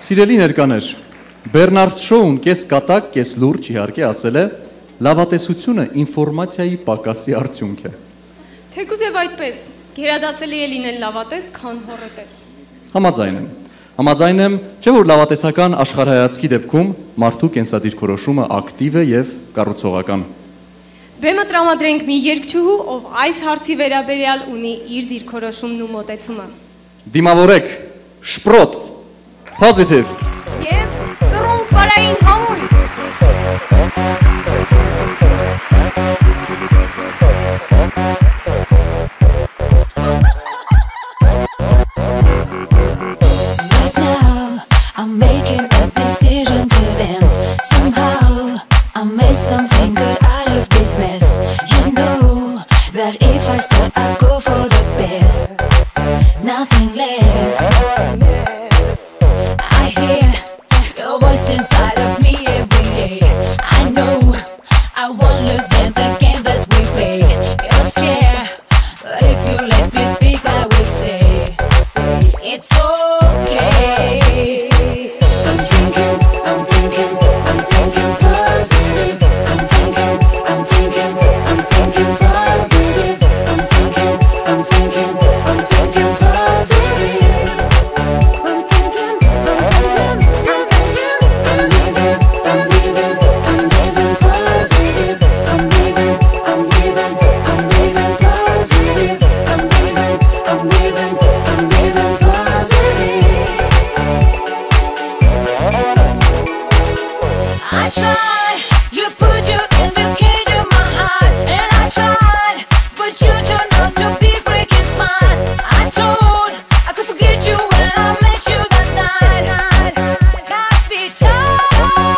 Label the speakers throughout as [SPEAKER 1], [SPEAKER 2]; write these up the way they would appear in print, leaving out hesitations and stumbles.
[SPEAKER 1] Սիրելի ներկաներ, Բերնարդ Շոուն կես կատակ, կես լուրջ իհարկե ասել է, լավատեսությունը ինֆորմացիայի պակասի արդյունք է։
[SPEAKER 2] Թեկուզ եւ այդպես, գերադասելի է լինել լավատես, քան հոռետես։
[SPEAKER 1] Համաձայն եմ, չէ որ լավատեսական աշխարհայացքի դեպքում մարդու կենսադիրքորոշումը ակտիվ է եւ կառուցողական։
[SPEAKER 2] Բեմը տրամադրենք մի երգչուհու, ով այս հարցի վերաբերյալ ունի իր դիրքորոշումն ու մոտեցումը։
[SPEAKER 1] Դիմավորեք, շպրոտ, positive։
[SPEAKER 2] Եվ կռունկ բարային համույն։
[SPEAKER 3] I'm making a decision to dance. Somehow I made something good out of this mess. You know that if I start, I go for the best. Nothing less. I hear your voice inside of me every day. I know I won't lose in the game that we play. You're scared, but if you let me speak, I will say it's okay. I tried, you put you in the cage of my heart. And I tried, but you turned out to be freaking smart. I told I could forget you when I met you that night. Got me tired.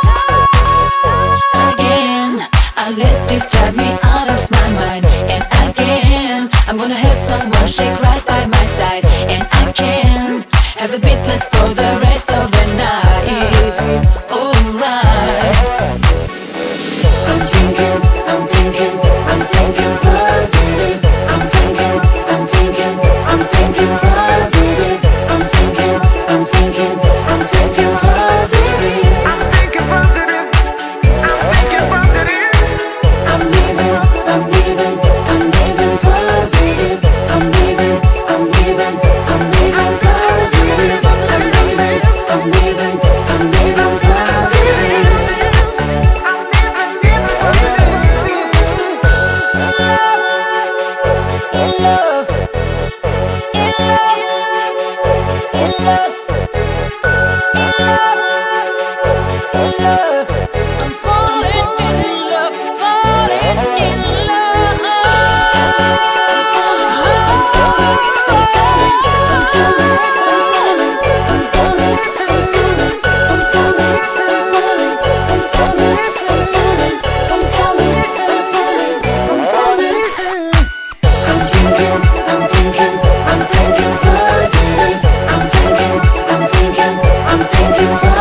[SPEAKER 3] Again, I let this drive me out of my mind. And again, I'm gonna have someone shake right by my side. And I can have the beat list for the rest of the night. Alright.
[SPEAKER 4] I'm thinking